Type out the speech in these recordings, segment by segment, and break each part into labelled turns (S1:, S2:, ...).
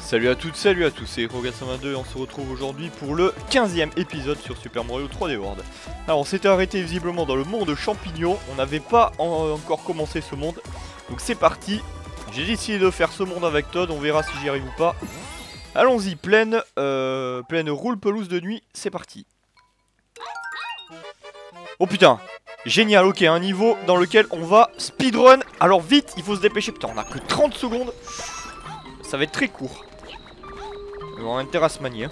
S1: Salut à toutes, salut à tous, c'est Rogasama2 et on se retrouve aujourd'hui pour le 15e épisode sur Super Mario 3D World. Alors on s'était arrêté visiblement dans le monde champignon, on n'avait pas encore commencé ce monde, donc c'est parti. J'ai décidé de faire ce monde avec Todd, on verra si j'y arrive ou pas. Allons-y, pleine roule pelouse de nuit, c'est parti. Oh putain, génial, ok, un niveau dans lequel on va speedrun. Alors vite, il faut se dépêcher, putain on a que 30 secondes. Ça va être très court. On a intérêt à se manier.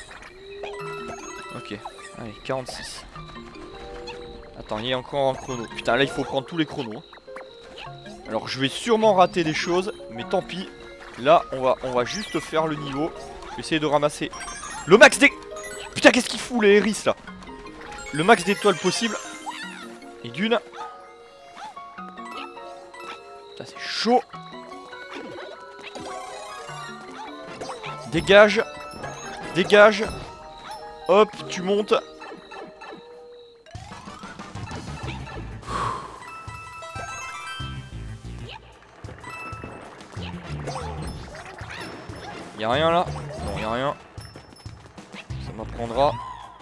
S1: Ok, allez, 46. Attends, il y a encore un chrono. Putain, là il faut prendre tous les chronos. Alors je vais sûrement rater des choses, mais tant pis. Là, on va juste faire le niveau. Je vais essayer de ramasser le max des... Putain, qu'est-ce qu'il fout les hérisses là? Le max d'étoiles possible. Et d'une. Putain, c'est chaud. Dégage. Dégage. Hop, tu montes. Y'a rien là? Non, y'a rien. Ça m'apprendra.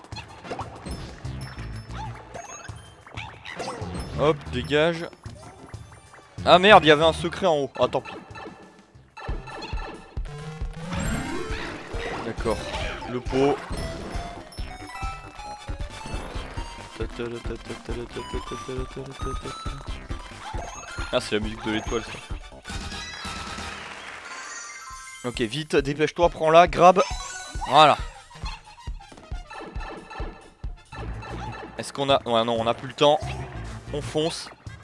S1: Hop, dégage. Ah merde, il y avait un secret en haut. Ah, tant pis. D'accord, le pot. Ah, c'est la musique de l'étoile ça. Ok, vite, dépêche-toi, prends-la, grab. Voilà. Est-ce qu'on a... Ouais, non, on a plus le temps. On fonce.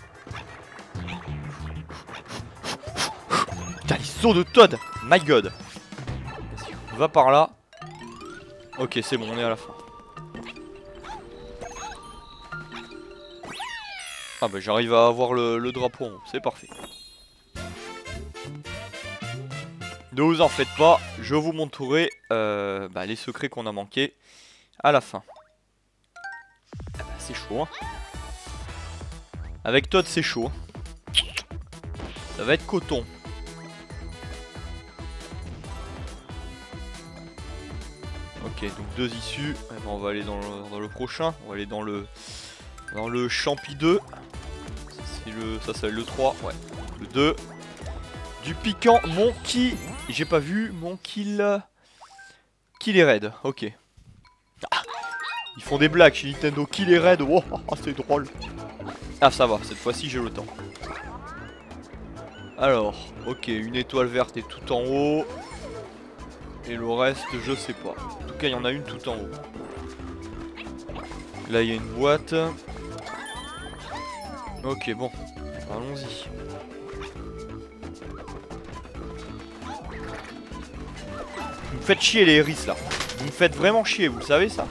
S1: Putain, les sauts de Todd. My god. Va par là. Ok, c'est bon, on est à la fin. Ah bah j'arrive à avoir le drapeau en haut, c'est parfait. Ne vous en faites pas, je vous montrerai les secrets qu'on a manqués à la fin. Ah bah, c'est chaud hein. Avec Todd c'est chaud. Ça va être coton. Ok, donc deux issues. Eh ben, on va aller dans le prochain. On va aller dans le champi 2. Ça c'est le 3. Ouais. Le 2. Du piquant. Mon qui. J'ai pas vu. Mon kill. Kill est raid. Ok. Ah, ils font des blagues chez Nintendo. Kill est raid. Oh, c'est drôle. Ah, ça va. Cette fois-ci, j'ai le temps. Alors, ok. Une étoile verte est tout en haut. Et le reste, je sais pas. En tout cas, il y en a une tout en haut. Là, il y a une boîte. Ok, bon. Allons-y. Vous me faites chier, les hérissons, là. Vous me faites vraiment chier, vous le savez, ça?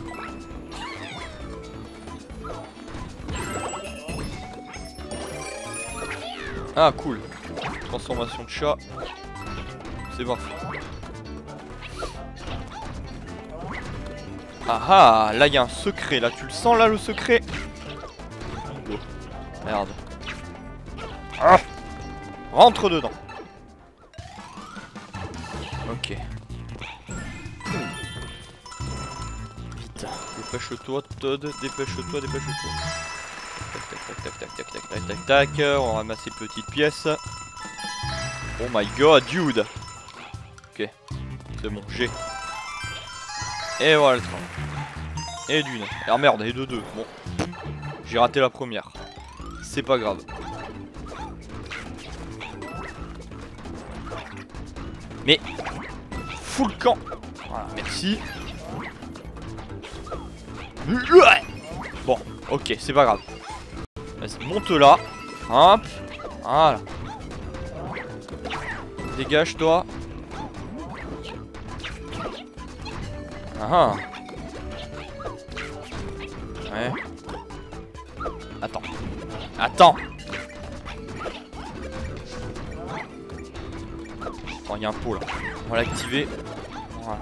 S1: Ah, cool. Transformation de chat. C'est parfait. Ah ah, là il y a un secret, là tu le sens là le secret? Oh, merde. Ah, rentre dedans. Ok. Vite, dépêche-toi Todd, dépêche-toi, dépêche-toi. Tac tac tac tac tac tac tac tac tac tac. On ramasse ces petites pièces. Oh my god, dude. Ok, c'est bon, j'ai. Et voilà le train. Et d'une. Ah merde, et de deux. Bon. J'ai raté la première. C'est pas grave. Mais. Full camp. Voilà, merci. Bon, ok, c'est pas grave. Vas-y, monte là. Hop. Voilà. Dégage-toi. Ah. Ouais. Attends. Attends. Oh, il y a un pot là. On va l'activer. Voilà.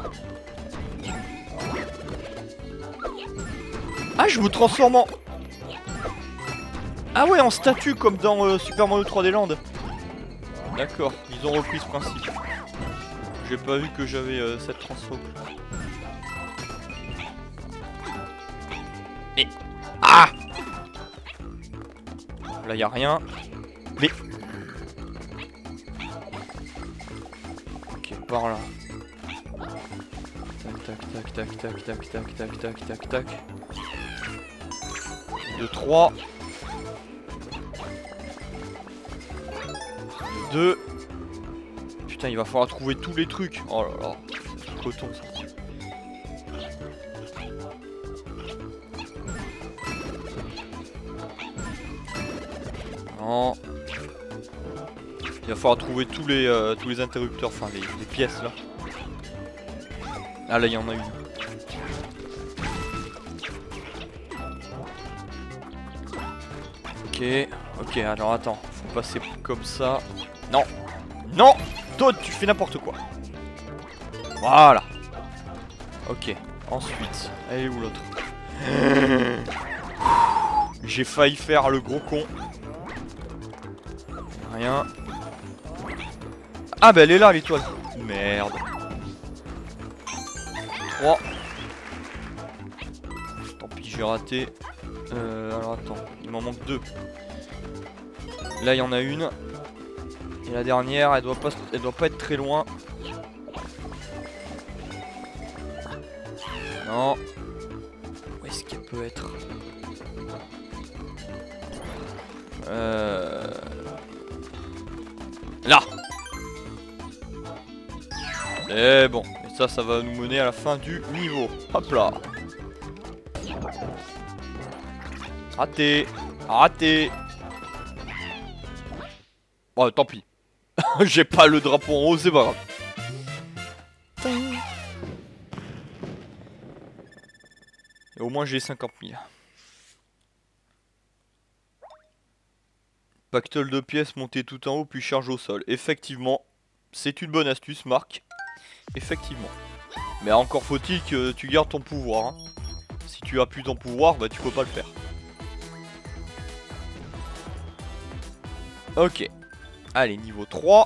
S1: Ah, je me transforme en... Ah ouais, en statue comme dans Super Mario 3D Land. D'accord, ils ont repris ce principe. j'ai pas vu que j'avais cette transfo. Mais... Ah! Là y a rien. Mais... Ok, par là. Tac tac tac tac tac tac tac tac tac tac. 2, 3. 2. Putain, il va falloir trouver tous les trucs. Oh là là. Coton ça. Non. Il va falloir trouver tous les interrupteurs, enfin les pièces là. Ah là il y en a une. Ok, alors attends, faut passer comme ça. Non. Non, Toad, tu fais n'importe quoi. Voilà. Ok, ensuite, elle est où l'autre? J'ai failli faire le gros con. Rien. Ah bah elle est là l'étoile. Merde. 3. Tant pis, j'ai raté. Alors attends, il m'en manque 2. Là il y en a une. Et la dernière, elle doit pas être très loin. Non. Où est-ce qu'elle peut être? Là. Et bon, et ça va nous mener à la fin du niveau. Hop là. Raté. Raté. Oh, tant pis. J'ai pas le drapeau en haut, c'est pas grave. Et au moins j'ai 50 000. Pactole de pièces montée tout en haut puis charge au sol. Effectivement, c'est une bonne astuce, Marc. Effectivement. Mais encore faut-il que tu gardes ton pouvoir. Hein. Si tu as plus ton pouvoir, bah tu peux pas le faire. Ok. Allez, niveau 3.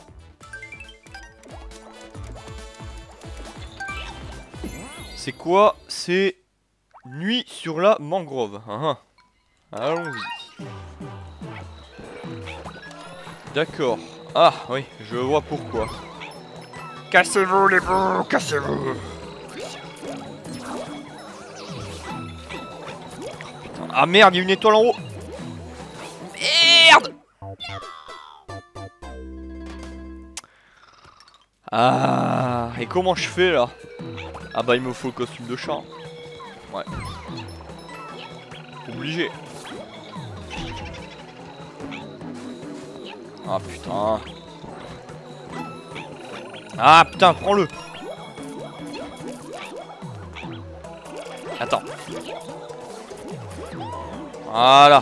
S1: C'est quoi? C'est nuit sur la mangrove. Allons-y. D'accord. Ah oui, je vois pourquoi. Cassez-vous les bouts, cassez-vous. Ah merde, il y a une étoile en haut. Merde. Ah, et comment je fais là? Ah bah il me faut le costume de chat. Ouais. Obligé. Ah putain. Ah putain, prends-le. Attends. Voilà.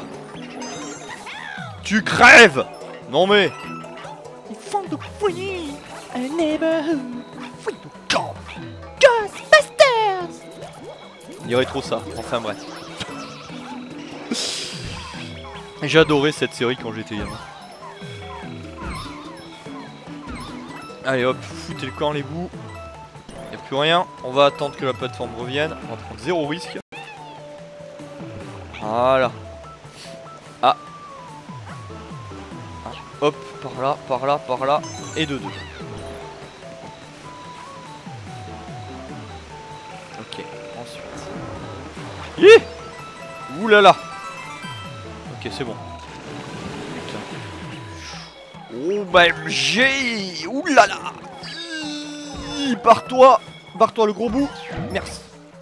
S1: Tu crèves. Non mais.
S2: Ils font de fouillis. A neighborhood. Fouille de camp. Ghostbusters.
S1: Il y aurait trop ça. Enfin bref. J'ai adoré cette série quand j'étais gamin. Allez hop, foutez le camp les bouts. Y'a plus rien. On va attendre que la plateforme revienne. On va prendre 0 risque. Voilà. Ah. Ah. Hop, par là, par là, par là. Et de deux. Ok, ensuite. Hi. Ouh là là. Ok, c'est bon. Oh bah MG. Ouh là là. Barre-toi. Barre-toi le gros bout. Merci.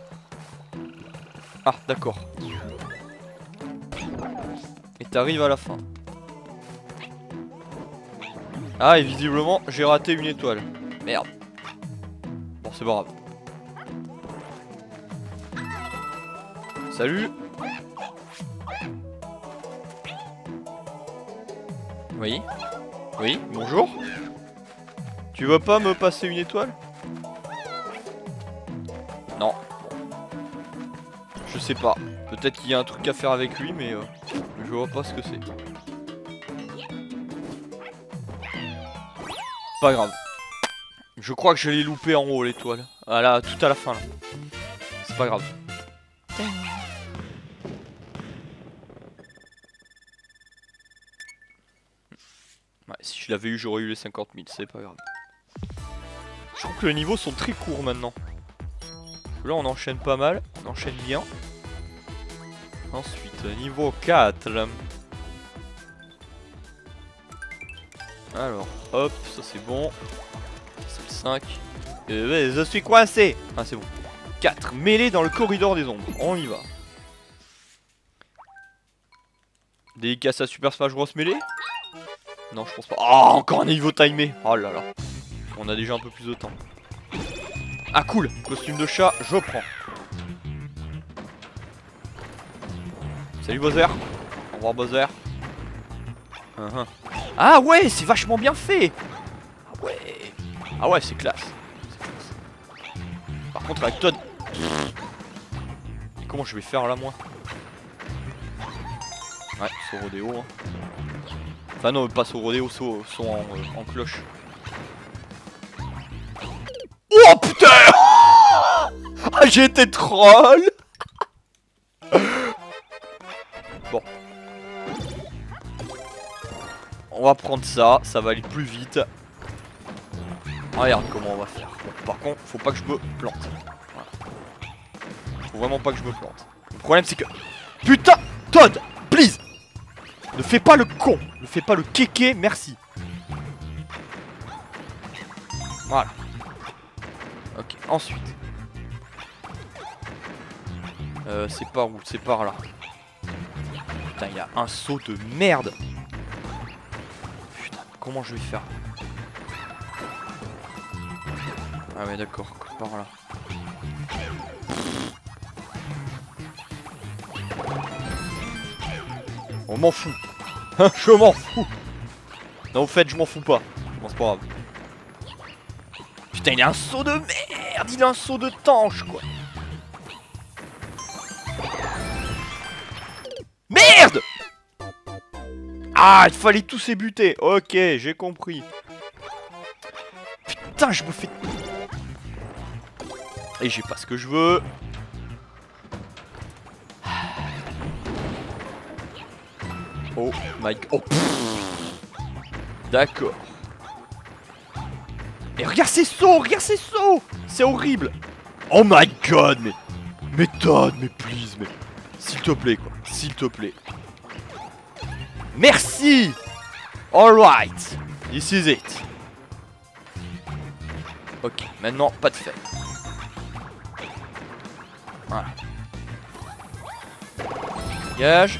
S1: Ah d'accord. Et t'arrives à la fin. Ah et visiblement j'ai raté une étoile. Merde. Bon c'est pas grave. Salut. Oui. Oui, bonjour. Tu vas pas me passer une étoile? Non. Je sais pas. Peut-être qu'il y a un truc à faire avec lui, mais je vois pas ce que c'est. Pas grave. Je crois que je l'ai loupé en haut l'étoile. Ah là, tout à la fin là. C'est pas grave. Ouais, si je l'avais eu, j'aurais eu les 50 000, c'est pas grave. Je trouve que les niveaux sont très courts maintenant. Là on enchaîne pas mal, on enchaîne bien. Ensuite, niveau 4. Alors, hop, ça c'est bon. C'est le 5. Je suis coincé. Ah c'est bon. 4. Mêlée dans le corridor des ombres. On y va. Dédicace à Super Smash Bros mêlée? Non, je pense pas. Oh, encore un niveau timé. Oh là là. On a déjà un peu plus de temps. Ah cool. Costume de chat, je prends. Salut Bowser. Au revoir Bowser. Ah ouais, c'est vachement bien fait. Ah ouais. Ah ouais, c'est classe. Par contre avec Todd. Et comment je vais faire là moi? Ouais, saut rodéo. Hein. Enfin non, pas saut rodéo, saut en cloche. Oh putain. Ah j'ai été troll. Bon. On va prendre ça, ça va aller plus vite. Regarde comment on va faire. Bon, par contre, faut pas que je me plante. Voilà. Faut vraiment pas que je me plante. Le problème c'est que... Putain, Todd, please. Ne fais pas le con. Ne fais pas le kéké, merci. Voilà. Ok, ensuite. C'est par où? C'est par là. Putain, il y a un saut de merde. Putain, comment je vais faire? Ah ouais d'accord, par là. On m'en fout. Je m'en fous. Non au fait je m'en fous pas. Bon c'est pas grave. Putain il a un saut de merde. Il a un saut de tanche quoi. Merde. Ah il fallait tous les buter. Ok j'ai compris. Putain je me fais... Et j'ai pas ce que je veux. Oh my god. Oh. D'accord. Et regarde ces sauts, regarde ces sauts. C'est horrible. Oh my god, mais Todd, mais please, mais s'il te plaît quoi, s'il te plaît. Merci. Alright, this is it. Ok, maintenant pas de fait. Voilà. Gage.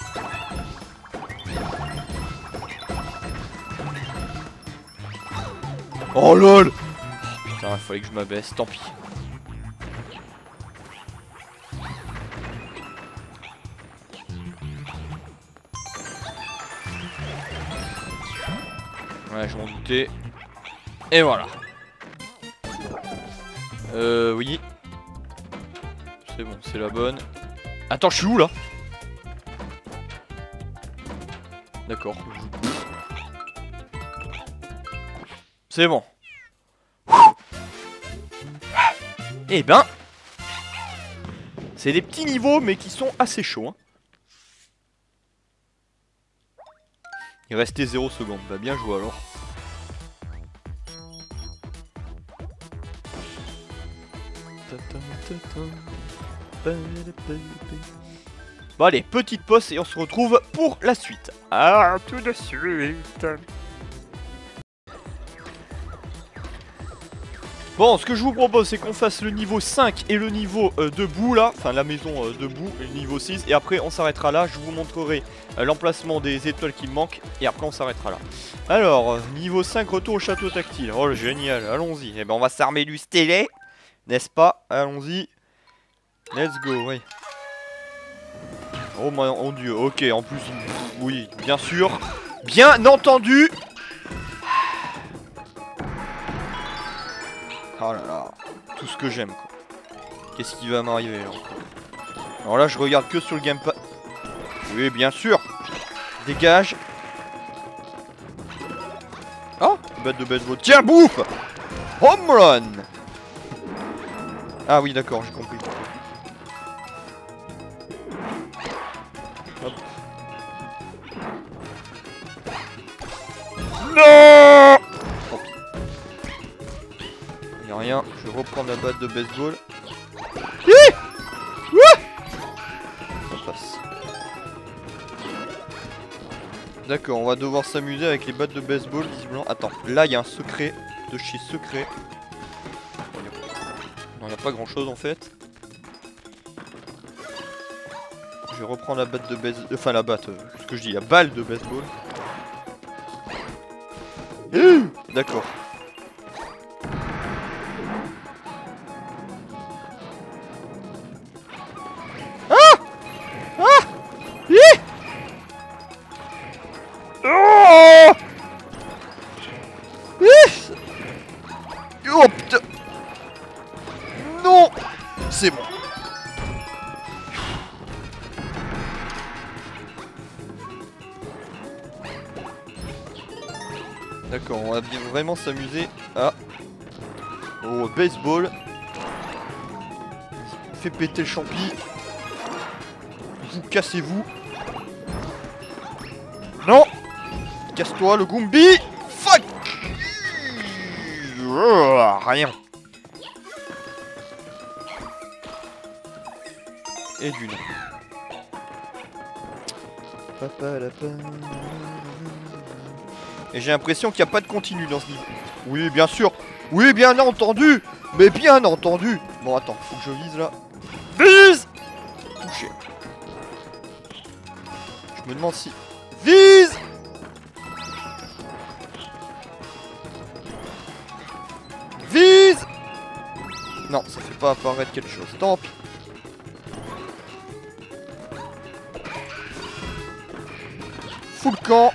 S1: Oh lol. Oh, putain, il fallait que je m'abaisse, tant pis. Ouais, je m'en doutais. Et voilà. Oui. C'est bon, c'est la bonne. Attends, je suis où là? D'accord. C'est bon. Eh ben, c'est des petits niveaux mais qui sont assez chauds. Hein. Il restait 0 secondes. Bah bien joué alors. Bon allez, petite pause et on se retrouve pour la suite. Ah, tout de suite. Bon, ce que je vous propose, c'est qu'on fasse le niveau 5 et le niveau debout là, enfin la maison debout, et le niveau 6, et après on s'arrêtera là, je vous montrerai l'emplacement des étoiles qui me manquent, et après on s'arrêtera là. Alors, niveau 5, retour au château tactile, oh génial, allons-y, et ben on va s'armer du stylet, n'est-ce pas? Allons-y, let's go, oui. Oh mon dieu, ok, en plus, oui, bien sûr, bien entendu. Oh là là, tout ce que j'aime quoi. Qu'est-ce qui va m'arriver là? Alors là je regarde que sur le gamepad. Oui bien sûr. Dégage. Oh, bête de bête. Tiens bouffe. Home run. Ah oui, d'accord, j'ai compris. Hop. Non. Tant pis. Y'a rien, je vais reprendre la batte de baseball. Ça passe. D'accord, on va devoir s'amuser avec les battes de baseball, visiblement. Attends, là il y a un secret de chez secret. Non, il n'y a pas grand chose en fait. Je vais reprendre la batte de baseball. Enfin, la batte, ce que je dis, la balle de baseball. D'accord. Oh putain. Non. C'est bon. D'accord, on va bien vraiment s'amuser au baseball. Fait péter le champi. Vous cassez-vous. Non. Casse-toi le Goombi. Fuck. Rien. Et d'une. Et j'ai l'impression qu'il n'y a pas de continu dans ce niveau. Oui, bien sûr. Oui, bien entendu. Mais bien entendu. Bon, attends, faut que je vise là. Vise. Touché. Je me demande si... Vise. Vise. Non, ça fait pas apparaître quelque chose. Tant pis. Full camp.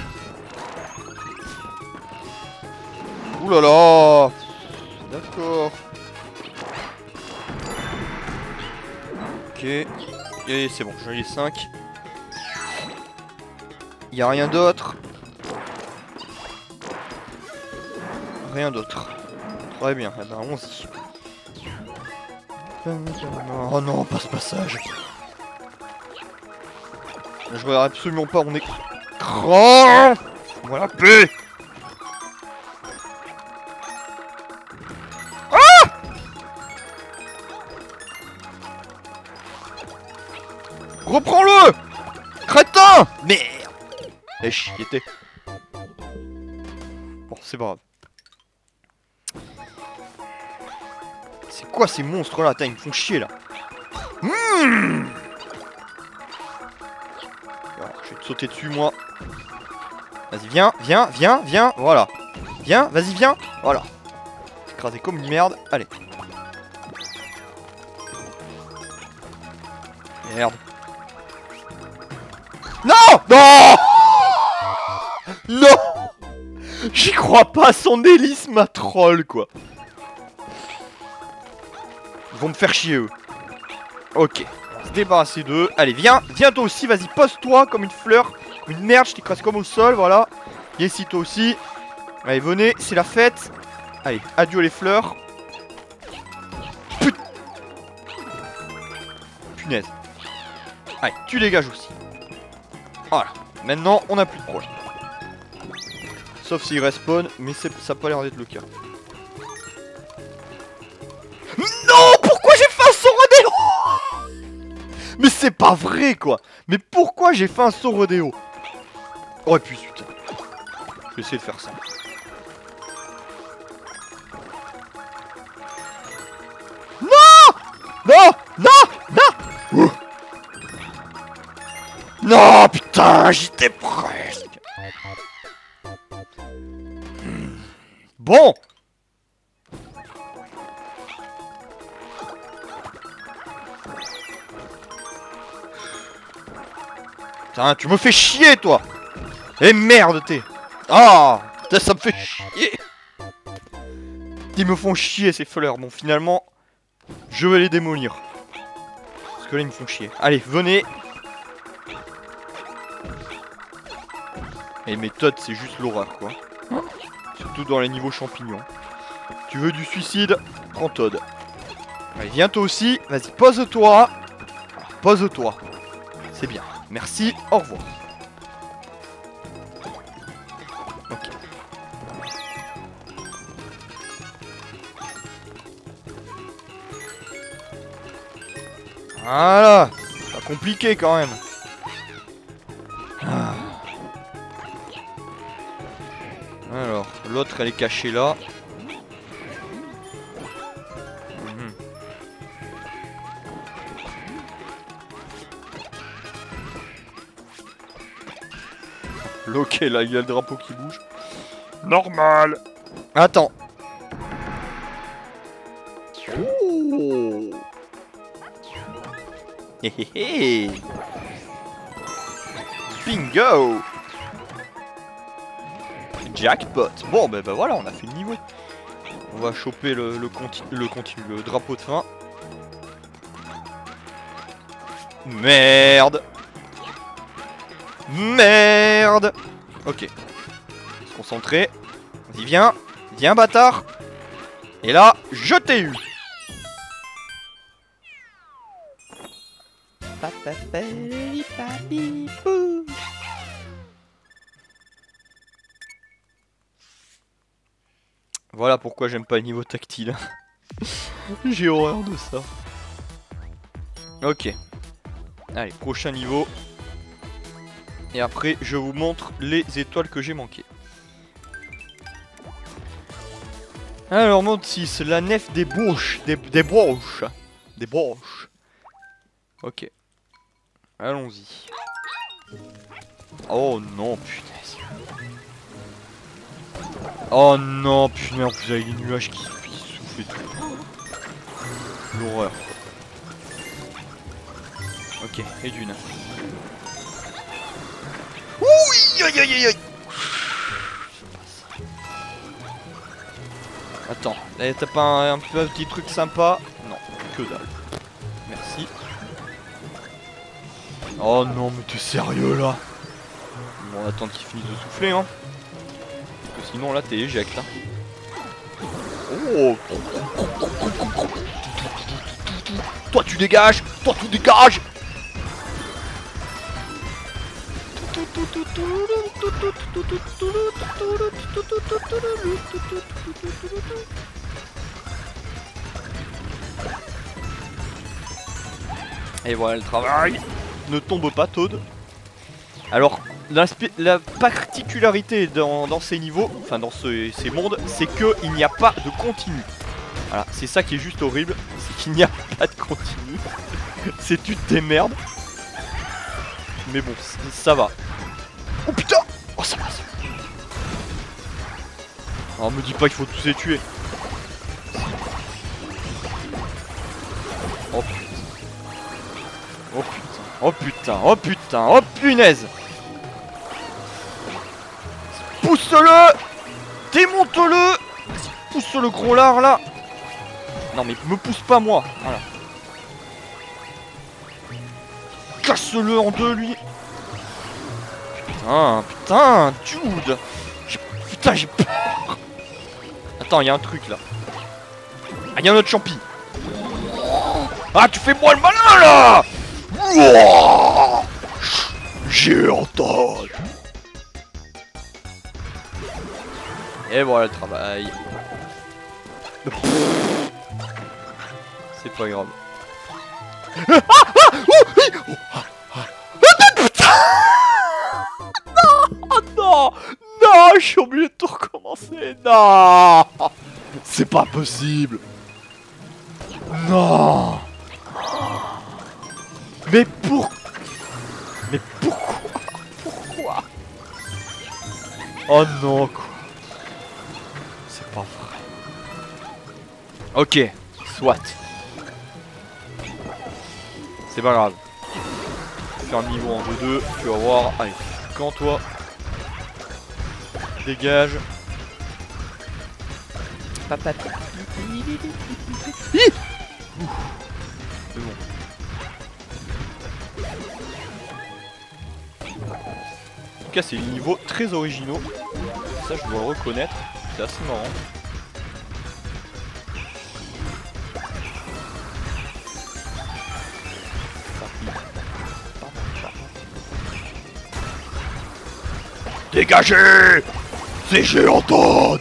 S1: Ouh là là. D'accord. Ok. Et c'est bon, j'en ai les 5. Y a rien d'autre. Rien d'autre. Très bien, eh ben allons-y. Oh non, pas ce passage. Je regarde absolument pas mon écran. Voilà, paix. Reprends-le. Crétin. Merde. Eh chiété. Bon, c'est pas grave. C'est quoi ces monstres là? Attends, ils me font chier là. Voilà, je vais te sauter dessus moi. Vas-y, viens, viens, viens, viens. Voilà. Viens, vas-y, viens. Voilà. Écrasé comme une merde. Allez. Merde. Non! Non! Non! J'y crois pas, son hélice m'a troll quoi. Ils vont me faire chier eux. Ok, on va se débarrasser d'eux. Allez, viens, viens toi aussi, vas-y, pose-toi comme une fleur, comme une merde, je t'écrase comme au sol, voilà. Viens ici toi aussi. Allez, venez, c'est la fête. Allez, adieu les fleurs. Punaise. Allez, tu dégages aussi. Voilà, maintenant on n'a plus de problème. Sauf s'il respawn, mais ça n'a pas l'air d'être le cas. Non, pourquoi j'ai fait un saut rodéo? Mais c'est pas vrai quoi. Mais pourquoi j'ai fait un saut rodéo? Oh putain. Je vais essayer de faire ça. Non. Non. Non. Non. Non putain, j'étais presque. Bon. Putain, tu me fais chier toi. Eh merde t'es. Ah, ça me fait chier. Ils me font chier ces fleurs. Bon finalement, je vais les démolir. Parce que là ils me font chier. Allez, venez. Les méthodes c'est juste l'horreur quoi. Surtout dans les niveaux champignons. Tu veux du suicide? Prends Toad. Allez, viens toi aussi. Vas-y, pose-toi. Pose-toi. C'est bien. Merci, au revoir. Ok. Voilà. Pas compliqué quand même. Ah. Alors, l'autre elle est cachée là. Ok, là il y a le drapeau qui bouge. Normal. Attends. Oh. Hé hé hé. Bingo. Jackpot. Bon ben voilà, on a fait le niveau. On va choper le drapeau de fin. Merde. Merde. Ok. Se concentrer. Vas-y, viens. Viens, bâtard. Et là, je t'ai eu. Voilà pourquoi j'aime pas les niveaux tactiles. J'ai horreur de ça. Ok. Allez, prochain niveau. Et après, je vous montre les étoiles que j'ai manquées. Alors, mode 6, la nef des bouches. Des broches. Des broches. Ok. Allons-y. Oh non, punaise. Oh non, punaise, vous avez les nuages qui soufflent et tout. L'horreur. Ok, et d'une. Oui, aïe aïe aïe aïe. Attends, t'as pas un petit truc sympa? Non, que dalle. Merci. Oh non, mais t'es sérieux là? Bon, on attend qu'il finisse de souffler, hein. Parce que sinon là t'es éjecte, hein. Oh. Toi tu dégages. Toi tu dégages. Et voilà le travail. Ne tombe pas, Toad. Alors, la particularité dans ces niveaux, enfin dans ces mondes, c'est qu'il n'y a pas de continu. Voilà, c'est ça qui est juste horrible, c'est qu'il n'y a pas de continu. C'est tu te démerdes. Mais bon, ça va. Oh putain! Oh ça va, ça va. Oh, me dis pas qu'il faut tous les tuer. Oh putain. Oh putain. Oh putain. Oh putain. Oh punaise. Pousse-le. Démonte-le. Pousse le gros lard là. Non mais me pousse pas moi. Voilà. Casse-le en deux lui. Putain, putain, dude. Putain, j'ai peur. Attends, il y a un truc là. Ah, il y a un autre champi. Ah, tu fais moi le malin là. J'ai entendu. Et voilà le travail. C'est pas grave. Non, non, je suis obligé de tout recommencer. Non, c'est pas possible. Non. Mais pourquoi? Pourquoi? Oh non, quoi. C'est pas vrai. Ok, soit. C'est pas grave. Faire un niveau en 2-2, tu vas voir. Allez, quand toi. Dégage. Papa. C'est bon. En tout cas, c'est des niveaux très originaux. Ça, je dois le reconnaître. C'est assez marrant. Dégagez! C'est géant Toad!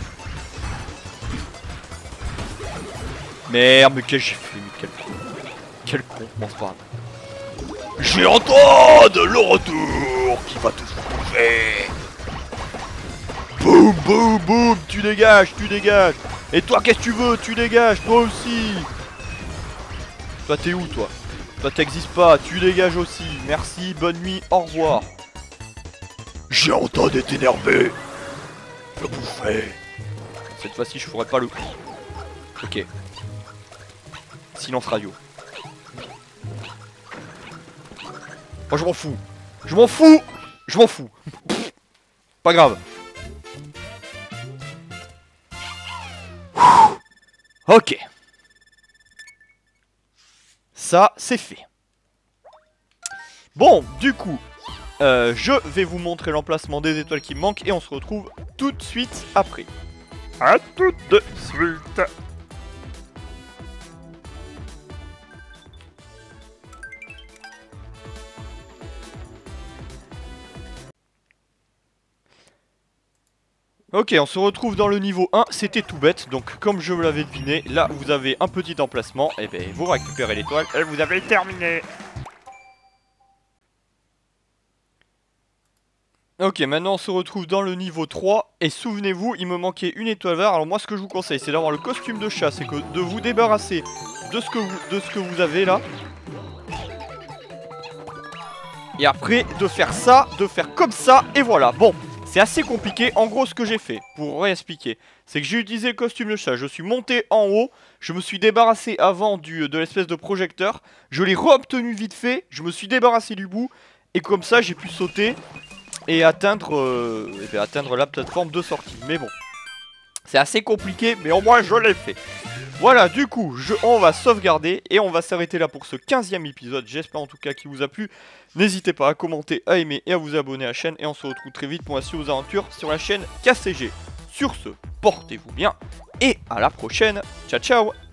S1: Merde, mais quel j'ai fait, mais quel con. Quel con, bon c'est pas grave. Géant Toad, le retour qui va tout bouffer. Boum, boum, boum, tu dégages, tu dégages. Et toi, qu'est-ce que tu veux? Tu dégages, toi aussi. Toi, t'es où, toi? Toi, t'existes pas, tu dégages aussi. Merci, bonne nuit, au revoir. Géant Toad est énervé. Le bouffer. Cette fois-ci, je ferai pas le coup. Ok. Silence radio. Moi je m'en fous. Je m'en fous. Je m'en fous. Pas grave. Ok. Ça, c'est fait. Bon, du coup, je vais vous montrer l'emplacement des étoiles qui me manquent et on se retrouve tout de suite après. A tout de suite. Ok, on se retrouve dans le niveau 1, c'était tout bête, donc comme je me l'avais deviné, là vous avez un petit emplacement, et ben vous récupérez l'étoile, et vous avez terminé. Ok, maintenant on se retrouve dans le niveau 3, et souvenez-vous, il me manquait une étoile verte, alors moi ce que je vous conseille c'est d'avoir le costume de chat, c'est que de vous débarrasser de ce que vous avez là. Et après de faire ça, de faire comme ça, et voilà, bon. C'est assez compliqué, en gros ce que j'ai fait, pour réexpliquer, c'est que j'ai utilisé le costume de chat, je suis monté en haut, je me suis débarrassé avant de l'espèce de projecteur, je l'ai re-obtenu vite fait, je me suis débarrassé du bout, et comme ça j'ai pu sauter et atteindre la plateforme de sortie, mais bon, c'est assez compliqué, mais au moins je l'ai fait. Voilà, du coup, on va sauvegarder et on va s'arrêter là pour ce 15e épisode. J'espère en tout cas qu'il vous a plu. N'hésitez pas à commenter, à aimer et à vous abonner à la chaîne. Et on se retrouve très vite pour la suite aux aventures sur la chaîne KCG. Sur ce, portez-vous bien et à la prochaine. Ciao, ciao!